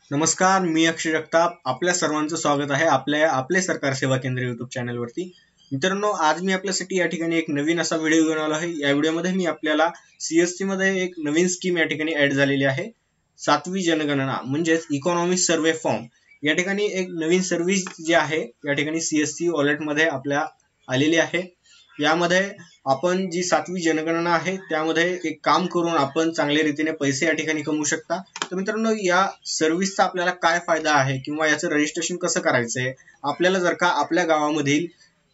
नमस्कार, मी अक्षय जगताप. आपल्या सर्वांचं स्वागत आहे आपले सरकार सेवा केंद्र युट्यूब चॅनलवरती. मित्रांनो, आज मी आपल्यासाठी या ठिकाणी एक नवीन असा व्हिडिओ घेऊन आलो आहे. या व्हिडिओमध्ये मी आपल्याला सीएससी मध्ये एक नवीन स्कीम या ठिकाणी ऍड झालेली आहे. 7वी जनगणना म्हणजेच इकॉनॉमिक सर्वे फॉर्म. या ठिकाणी एक नवीन सर्व्हिस जी आहे या ठिकाणी सीएससी वॉलेट मध्ये आपल्या आलेली आहे. यामध्ये आपण जी 7वी जनगणना आहे त्यामध्ये एक काम करून आपण चांगल्या रीतीने पैसे या ठिकाणी कमवू शकता. तर मित्रांनो, या सर्व्हिसचा आपल्याला काय फायदा आहे किंवा याचं रजिस्ट्रेशन कसं करायचंय, आपल्याला जर का आपल्या गावामधील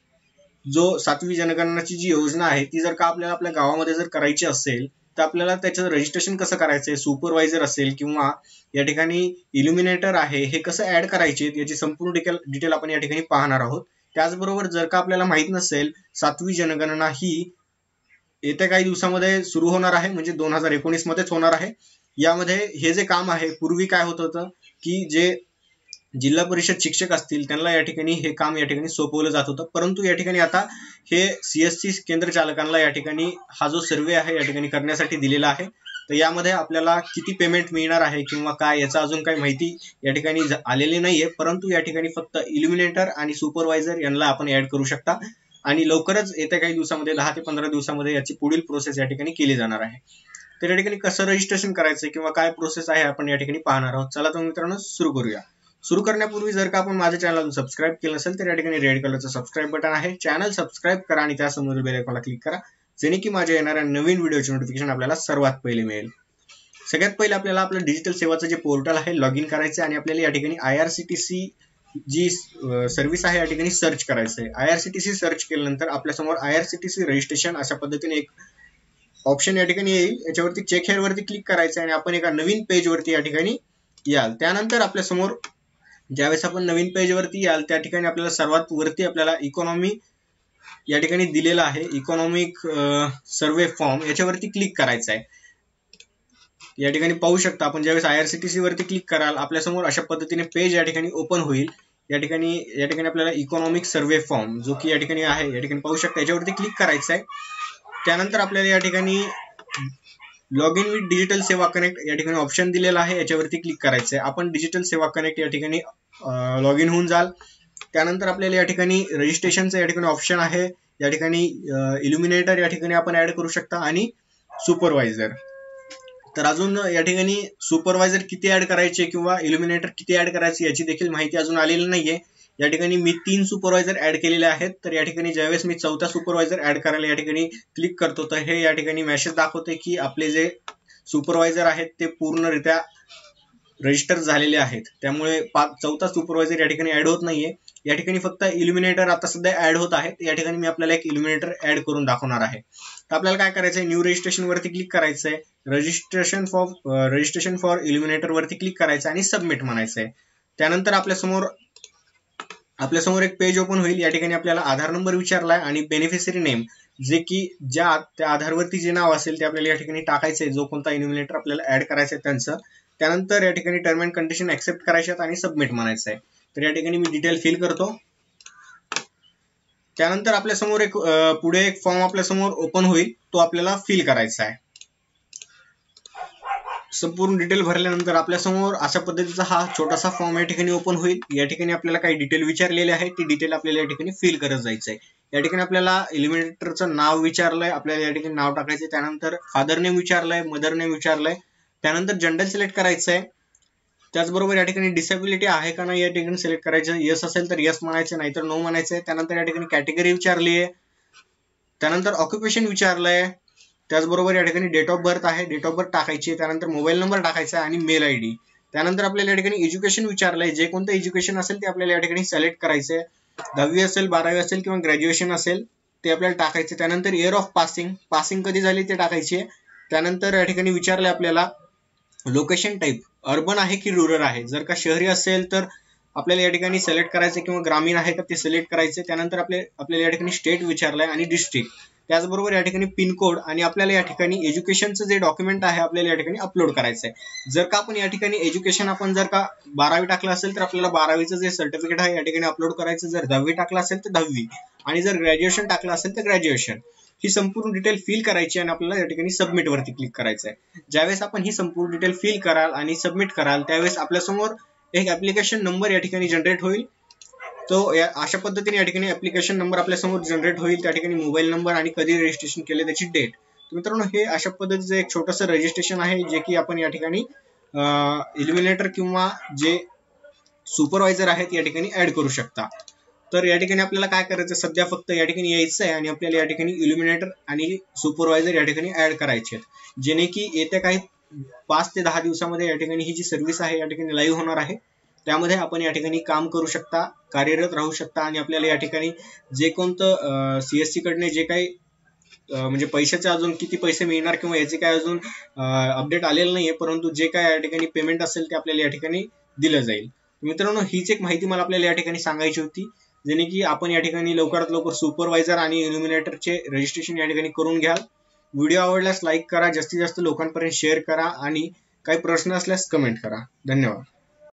जो 7वी जनगणनाची जी योजना आहे ती जर का आपल्याला आपल्या गावामध्ये जर करायची असेल तर आपल्याला त्याचं रजिस्ट्रेशन कसं करायचंय, सुपरवायझर असेल किंवा या ठिकाणी इल्युमिनेटर आहे हे कसं ऍड करायचे याची संपूर्ण डिटेल आपण या ठिकाणी पाहणार आहोत. त्याचबरोबर जर का आपल्याला माहित नसेल 7वी जनगणना ही येत्या काही दिवसामध्ये सुरू होणार आहे, म्हणजे 2019 मध्येच होणार आहे. यामध्ये हे जे काम आहे, पूर्वी काय होत होतं की जे जिल्हा परिषद शिक्षक असतील त्यांना या ठिकाणी हे काम या ठिकाणी सोपवलं जात होतं, परंतु या ठिकाणी आता हे सीएससी केंद्र चालकांना या ठिकाणी हा जो सर्वे आहे या ठिकाणी करण्यासाठी दिलेला आहे. तर यामध्ये आपल्याला किती पेमेंट मिळणार आहे किंवा काय याचा अजून काही माहिती या ठिकाणी आलेली नाहीये, परंतु या ठिकाणी फक्त इल्युमिनेटर आणि सुपरवायझर यांना आपण ऍड करू शकता आणि लवकरच येत्या काही दिवसामध्ये 10 ते 15 दिवसामध्ये याची पुढील प्रोसेस या ठिकाणी केली जाणार आहे. तर या ठिकाणी कसं रजिस्ट्रेशन करायचं किंवा काय प्रोसेस आहे आपण या ठिकाणी पाहणार आहोत. चला तर मित्रांनो सुरू करूया. सुरू करण्यापूर्वी जर का आपण माझ्या चॅनलला सबस्क्राईब केलं नसेल तर या ठिकाणी रेड कलरचं सबस्क्राईब बटन आहे, चॅनल सबस्क्राईब करा आणि त्यासमोर बेल आयकॉनला क्लिक करा, जेणे की माझ्या येणाऱ्या नवीन व्हिडिओचे नोटिफिकेशन आपल्याला सर्वात पहिले मिळेल. सगळ्यात पहिले आपल्याला आपलं डिजिटल सेवाचं जे पोर्टल आहे लॉग इन करायचं आणि आपल्याला या ठिकाणी IRCTC जी सर्व्हिस आहे या ठिकाणी सर्च करायचं आहे. IRCTC सर्च केल्यानंतर आपल्यासमोर IRCTC रजिस्ट्रेशन अशा पद्धतीने एक ऑप्शन या ठिकाणी येईल. याच्यावरती चेक हेअर वरती क्लिक करायचं आणि आपण एका नवीन पेज वरती या ठिकाणी याल. त्यानंतर आपल्यासमोर ज्यावेळेस आपण नवीन पेज वरती याल त्या ठिकाणी आपल्याला सर्वात वरती आपल्याला इकॉनॉमी या ठिकाणी दिलेला आहे, इकॉनॉमिक सर्वे फॉर्म, याच्यावरती क्लिक करायचं आहे. या ठिकाणी पाहू शकता आपण ज्यावेळेस IRCTC वरती क्लिक कराल आपल्यासमोर अशा पद्धतीने पेज या ठिकाणी ओपन होईल. या ठिकाणी आपल्याला इकॉनॉमिक सर्वे फॉर्म जो की या ठिकाणी आहे या ठिकाणी पाहू शकता, याच्यावरती क्लिक करायचं आहे. त्यानंतर आपल्याला या ठिकाणी log in with digital Seva connect या ठिकाणी ऑप्शन दिलेला आहे, याच्यावरती क्लिक करायचं आहे. आपण डिजिटल सेवा कनेक्ट या ठिकाणी लॉग इन होऊन जाल. त्यानंतर आपल्याला या ठिकाणी रजिस्ट्रेशनचं या ठिकाणी ऑप्शन आहे, या ठिकाणी इल्युमिनेटर या ठिकाणी आपण ऍड करू शकता आणि सुपरवायझर. तर अजून या ठिकाणी सुपरवायझर किती ऍड करायचे किंवा इल्युमिनेटर किती ऍड करायचे याची देखील माहिती अजून आलेली नाहीये. या ठिकाणी मी 3 सुपरवायझर ऍड केलेले आहेत. तर या ठिकाणी ज्यावेळेस मी 4था सुपरवायझर ऍड करायला या ठिकाणी क्लिक करतो तर हे या ठिकाणी मेसेज दाखवते की आपले जे सुपरवायझर आहेत ते पूर्णरित्या रजिस्टर झालेले आहेत, त्यामुळे 4था सुपरवायझर या ठिकाणी ऍड होत नाहीये. या ठिकाणी फक्त इल्युमिनेटर आता सध्या ऍड होत आहेत. या ठिकाणी मी आपल्याला एक इल्युमिनेटर ऍड करून दाखवणार आहे. तर आपल्याला काय करायचंय, न्यू रजिस्ट्रेशन वरती क्लिक करायचंय, रजिस्ट्रेशन फॉर इल्युमिनेटर वरती क्लिक करायचं आणि सबमिट म्हणायचंय. त्यानंतर आपल्यासमोर एक पेज ओपन होईल. या ठिकाणी आपल्याला आधार नंबर विचारलाय आणि बेनिफिशरी नेम, जे की त्या आधारवरती जे नाव असेल ते आपल्याला या ठिकाणी टाकायचंय, जो कोणता इल्युमिनेटर आपल्याला ऍड करायचंय त्यांचं. त्यानंतर या ठिकाणी टर्म अँड कंडिशन ऍक्सेप्ट करायच्यात आणि सबमिट म्हणायचं आहे. तर या ठिकाणी मी डिटेल फिल करतो. त्यानंतर आपल्यासमोर पुढे एक फॉर्म आपल्यासमोर ओपन होईल, तो आपल्याला फिल करायचा आहे. संपूर्ण डिटेल भरल्यानंतर आपल्यासमोर अशा पद्धतीचा हा छोटासा फॉर्म या ठिकाणी ओपन होईल. या ठिकाणी आपल्याला काही डिटेल विचारलेले आहे, ती डिटेल आपल्याला या ठिकाणी फिल करत जायचंय. या ठिकाणी आपल्याला इल्युमिनेटरचं नाव विचारलंय, आपल्याला या ठिकाणी नाव टाकायचंय. त्यानंतर फादर नेम विचारलंय, मदर नेम विचारलंय. त्यानंतर जेंडर सिलेक्ट करायचंय. त्याचबरोबर या ठिकाणी डिसेबिलिटी आहे का नाही या ठिकाणी सिलेक्ट करायचं. यस असेल तर यस म्हणायचं, नाहीतर नो म्हणायचंय. त्यानंतर या ठिकाणी कॅटेगरी विचारली आहे. त्यानंतर ऑक्युपेशन विचारलंय. त्याचबरोबर या ठिकाणी डेट ऑफ बर्थ आहे, डेट ऑफ बर्थ टाकायची. त्यानंतर मोबाईल नंबर टाकायचा आणि मेल ID. त्यानंतर आपल्याला या ठिकाणी एज्युकेशन विचारलंय, जे कोणतं एज्युकेशन असेल ते आपल्याला या ठिकाणी सिलेक्ट करायचंय. 10वी असेल, 12वी असेल किंवा ग्रॅज्युएशन असेल ते आपल्याला टाकायचे. त्यानंतर इयर ऑफ पासिंग कधी झाली ते टाकायची. त्यानंतर या ठिकाणी विचारलंय आपल्याला लोकेशन टाईप, अर्बन आहे की रुरल आहे. जर का शहरी असेल तर आपल्याला या ठिकाणी सिलेक्ट करायचं किंवा ग्रामीण आहे का ते सिलेक्ट करायचे. त्यानंतर आपल्याला या ठिकाणी स्टेट विचारलंय आणि डिस्ट्रिक्ट. त्याचबरोबर या ठिकाणी पिनकोड आणि आपल्याला या ठिकाणी एज्युकेशनचं जे डॉक्युमेंट आहे आपल्याला या ठिकाणी अपलोड करायचंय. जर का आपण या ठिकाणी एज्युकेशन आपण जर का 12वी टाकलं असेल तर आपल्याला 12वीचं जे सर्टिफिकेट आहे या ठिकाणी अपलोड करायचं. जर 10वी टाकलं असेल तर 10वी आणि जर ग्रॅज्युएशन टाकलं असेल तर ग्रॅज्युएशन. ही संपूर्ण डिटेल फिल करायची आणि आपल्याला या ठिकाणी सबमिट वरती क्लिक करायचं आहे. ज्यावेळेस आपण ही संपूर्ण डिटेल फिल कराल आणि सबमिट कराल त्यावेळेस आपल्यासमोर एक ऍप्लिकेशन नंबर या ठिकाणी जनरेट होईल. तो अशा पद्धतीने या ठिकाणी ऍप्लिकेशन नंबर आपल्यासमोर जनरेट होईल. त्या ठिकाणी मोबाईल नंबर आणि कधी रजिस्ट्रेशन केले त्याची डेट. मित्रांनो, हे अशा पद्धतीचं एक छोटंसं रजिस्ट्रेशन आहे जे की आपण या ठिकाणी इल्युमिनेटर किंवा जे सुपरवायझर आहेत या ठिकाणी ऍड करू शकता. तर या ठिकाणी आपल्याला काय करायचं, सध्या फक्त या ठिकाणी यायचं आहे आणि आपल्याला या ठिकाणी इल्युमिनेटर आणि सुपरवायझर या ठिकाणी ऍड करायचे आहेत, जेणे की येत्या काही 5 ते 10 दिवसामध्ये या ठिकाणी ही जी सर्व्हिस आहे या ठिकाणी लाईव्ह होणार आहे. त्यामध्ये आपण या ठिकाणी काम करू शकता, कार्यरत राहू शकता आणि आपल्याला या ठिकाणी जे कोणतं CSC कडने जे काही म्हणजे पैशाचे अजून किती पैसे मिळणार किंवा याचे काय अजून अपडेट आलेलं नाहीये, परंतु जे काय या ठिकाणी पेमेंट असेल ते आपल्याला या ठिकाणी दिलं जाईल. मित्रांनो, हीच एक माहिती मला आपल्याला या ठिकाणी सांगायची होती, जेणे की आपण या ठिकाणी लवकरात लवकर सुपरवायझर आणि इल्युमिनेटरचे रजिस्ट्रेशन या ठिकाणी करून घ्याल. व्हिडिओ आवडल्यास लाईक करा, जास्तीत जास्त लोकांपर्यंत शेअर करा आणि काही प्रश्न असल्यास कमेंट करा. धन्यवाद.